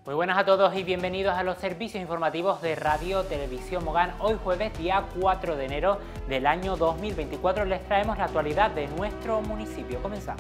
Muy buenas a todos y bienvenidos a los servicios informativos de Radio Televisión Mogán. Hoy jueves, día 4 de enero del año 2024, les traemos la actualidad de nuestro municipio. Comenzamos.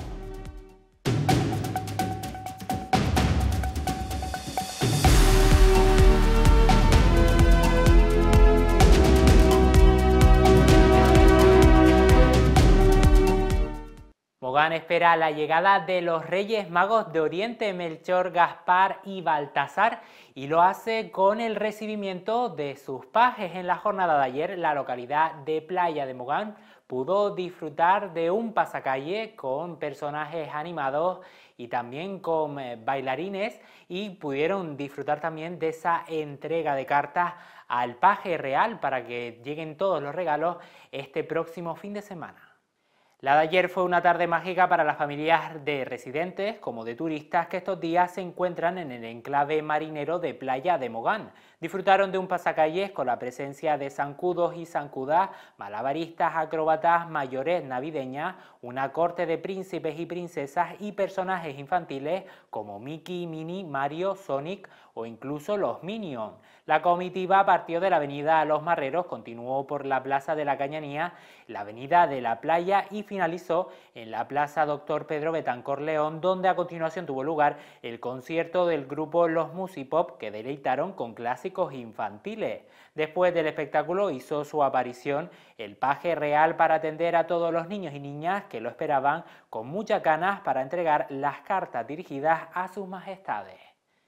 Mogán espera la llegada de los Reyes Magos de Oriente, Melchor, Gaspar y Baltasar, y lo hace con el recibimiento de sus pajes. En la jornada de ayer, la localidad de Playa de Mogán pudo disfrutar de un pasacalle con personajes animados y también con bailarines, y pudieron disfrutar también de esa entrega de cartas al paje real para que lleguen todos los regalos este próximo fin de semana. La de ayer fue una tarde mágica para las familias de residentes como de turistas que estos días se encuentran en el enclave marinero de Playa de Mogán. Disfrutaron de un pasacalles con la presencia de zancudos y zancudas, malabaristas, acróbatas, mayores navideñas, una corte de príncipes y princesas y personajes infantiles como Mickey, Minnie, Mario, Sonic o incluso los Minions. La comitiva partió de la avenida Los Marreros, continuó por la Plaza de la Cañanía, la avenida de la Playa y finalizó en la Plaza Doctor Pedro Betancor León, donde a continuación tuvo lugar el concierto del grupo Los Musipop, que deleitaron con clásicos infantiles. Después del espectáculo hizo su aparición el paje real para atender a todos los niños y niñas que lo esperaban con muchas ganas para entregar las cartas dirigidas a sus majestades.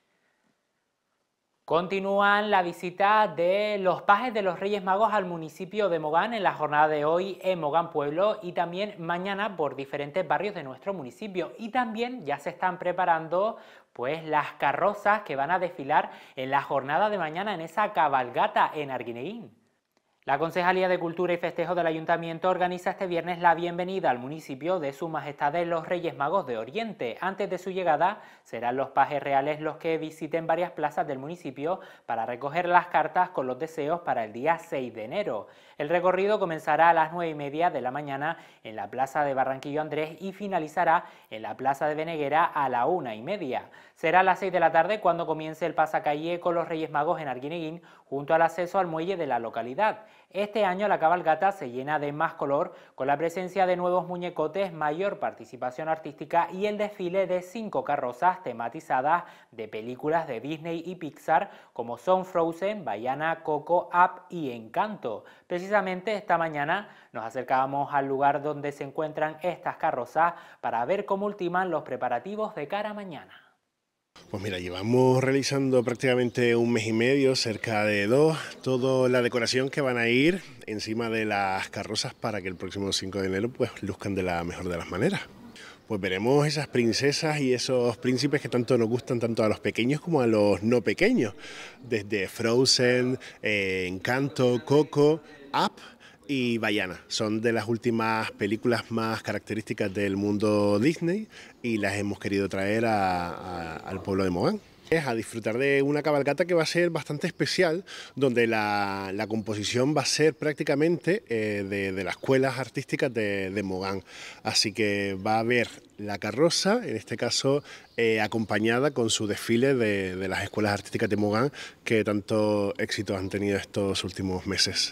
Continúan la visita de los pajes de los Reyes Magos al municipio de Mogán en la jornada de hoy en Mogán Pueblo y también mañana por diferentes barrios de nuestro municipio. Y también ya se están preparando pues las carrozas que van a desfilar en la jornada de mañana en esa cabalgata en Arguineguín. La Concejalía de Cultura y Festejo del Ayuntamiento organiza este viernes la bienvenida al municipio de Sus Majestades los Reyes Magos de Oriente. Antes de su llegada, serán los pajes reales los que visiten varias plazas del municipio para recoger las cartas con los deseos para el día 6 de enero. El recorrido comenzará a las 9:30 de la mañana en la Plaza de Barranquillo Andrés y finalizará en la Plaza de Beneguera a la 1:30. Será a las 6 de la tarde cuando comience el pasacalle con los Reyes Magos en Arguineguín, junto al acceso al muelle de la localidad. Este año la cabalgata se llena de más color, con la presencia de nuevos muñecotes, mayor participación artística y el desfile de 5 carrozas tematizadas de películas de Disney y Pixar, como son Frozen, Vaiana, Coco, Up y Encanto. Precisamente esta mañana nos acercábamos al lugar donde se encuentran estas carrozas para ver cómo ultiman los preparativos de cara a mañana. Pues mira, llevamos realizando prácticamente un mes y medio, cerca de 2, toda la decoración que van a ir encima de las carrozas para que el próximo 5 de enero pues luzcan de la mejor de las maneras. Pues veremos esas princesas y esos príncipes que tanto nos gustan tanto a los pequeños como a los no pequeños, desde Frozen, Encanto, Coco, Up y Vaiana. Son de las últimas películas más características del mundo Disney y las hemos querido traer al pueblo de Mogán. A disfrutar de una cabalgata que va a ser bastante especial, donde la composición va a ser prácticamente de las escuelas artísticas de Mogán. Así que va a haber la carroza, en este caso acompañada con su desfile de las escuelas artísticas de Mogán, que tanto éxito han tenido estos últimos meses.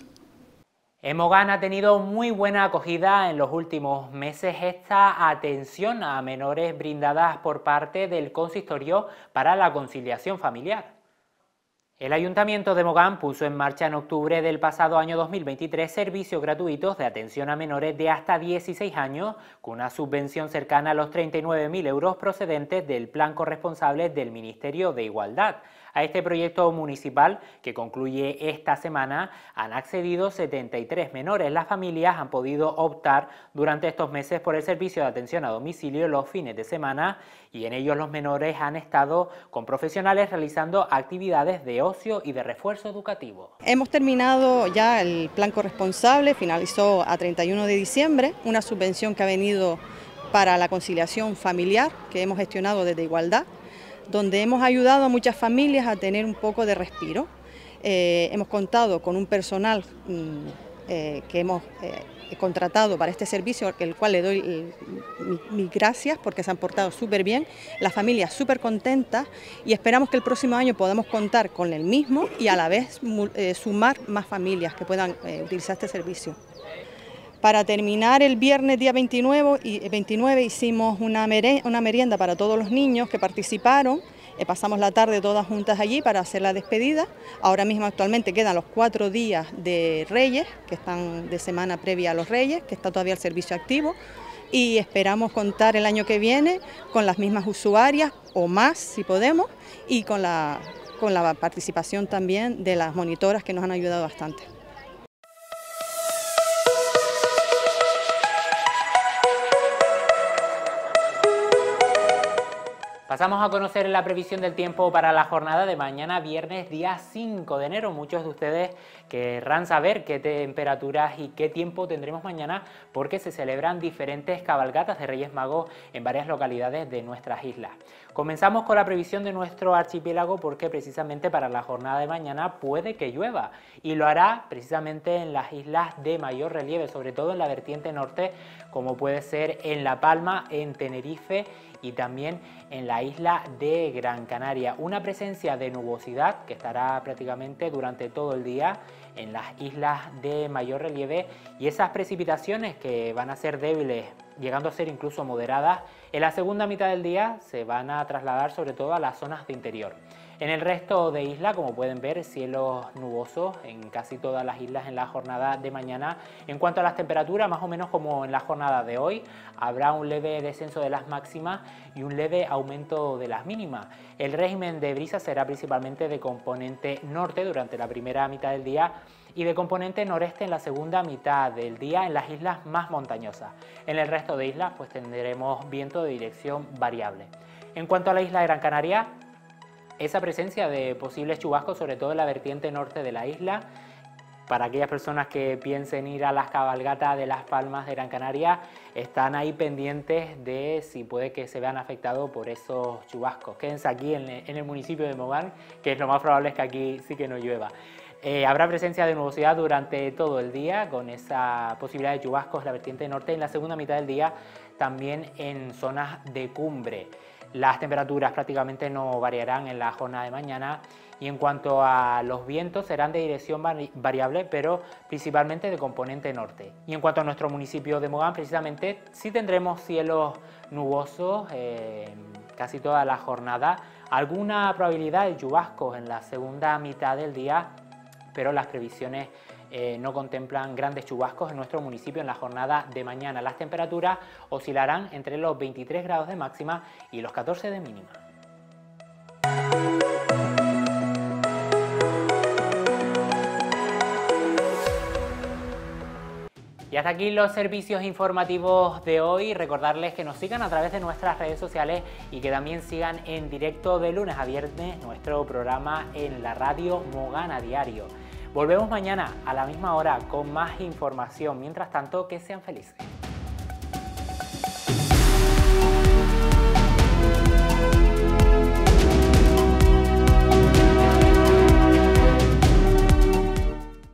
En Mogán ha tenido muy buena acogida en los últimos meses esta atención a menores brindadas por parte del Consistorio para la Conciliación Familiar. El Ayuntamiento de Mogán puso en marcha en octubre del pasado año 2023 servicios gratuitos de atención a menores de hasta 16 años con una subvención cercana a los 39.000 euros procedentes del Plan Corresponsable del Ministerio de Igualdad. A este proyecto municipal, que concluye esta semana, han accedido 73 menores. Las familias han podido optar durante estos meses por el servicio de atención a domicilio los fines de semana y en ellos los menores han estado con profesionales realizando actividades de ocio y de refuerzo educativo. Hemos terminado ya el plan corresponsable, finalizó a 31 de diciembre, una subvención que ha venido para la conciliación familiar que hemos gestionado desde Igualdad, donde hemos ayudado a muchas familias a tener un poco de respiro. Hemos contado con un personal que hemos contratado para este servicio, el cual le doy mis gracias porque se han portado súper bien, las familias súper contentas y esperamos que el próximo año podamos contar con el mismo y a la vez sumar más familias que puedan utilizar este servicio. Para terminar, el viernes día 29 hicimos una merienda para todos los niños que participaron. Pasamos la tarde todas juntas allí para hacer la despedida. Ahora mismo actualmente quedan los 4 días de Reyes, que están de semana previa a los Reyes, que está todavía el servicio activo. Y esperamos contar el año que viene con las mismas usuarias o más si podemos y con la participación también de las monitoras que nos han ayudado bastante. Pasamos a conocer la previsión del tiempo para la jornada de mañana, viernes, día 5 de enero. Muchos de ustedes querrán saber qué temperaturas y qué tiempo tendremos mañana porque se celebran diferentes cabalgatas de Reyes Magos en varias localidades de nuestras islas. Comenzamos con la previsión de nuestro archipiélago porque precisamente para la jornada de mañana puede que llueva y lo hará precisamente en las islas de mayor relieve, sobre todo en la vertiente norte, como puede ser en La Palma, en Tenerife y también en la isla de Gran Canaria. Una presencia de nubosidad que estará prácticamente durante todo el día en las islas de mayor relieve y esas precipitaciones que van a ser débiles, llegando a ser incluso moderadas, en la segunda mitad del día se van a trasladar sobre todo a las zonas de interior. En el resto de isla, como pueden ver, cielos nubosos en casi todas las islas en la jornada de mañana. En cuanto a las temperaturas, más o menos como en la jornada de hoy, habrá un leve descenso de las máximas y un leve aumento de las mínimas. El régimen de brisa será principalmente de componente norte durante la primera mitad del día y de componente noreste en la segunda mitad del día en las islas más montañosas. En el resto de islas pues tendremos viento de dirección variable. En cuanto a la isla de Gran Canaria, esa presencia de posibles chubascos, sobre todo en la vertiente norte de la isla, para aquellas personas que piensen ir a las cabalgatas de Las Palmas de Gran Canaria, están ahí pendientes de si puede que se vean afectados por esos chubascos. Quédense aquí en el municipio de Mogán, que es lo más probable es que aquí sí que no llueva. Habrá presencia de nubosidad durante todo el día, con esa posibilidad de chubascos en la vertiente norte y en la segunda mitad del día también en zonas de cumbre. Las temperaturas prácticamente no variarán en la jornada de mañana y en cuanto a los vientos serán de dirección variable, pero principalmente de componente norte. Y en cuanto a nuestro municipio de Mogán, precisamente sí tendremos cielos nubosos casi toda la jornada, alguna probabilidad de chubascos en la segunda mitad del día, pero las previsiones no contemplan grandes chubascos en nuestro municipio en la jornada de mañana. Las temperaturas oscilarán entre los 23 grados de máxima y los 14 de mínima. Y hasta aquí los servicios informativos de hoy. Recordarles que nos sigan a través de nuestras redes sociales y que también sigan en directo de lunes a viernes nuestro programa en la radio Mogán a Diario. Volvemos mañana a la misma hora con más información. Mientras tanto, que sean felices.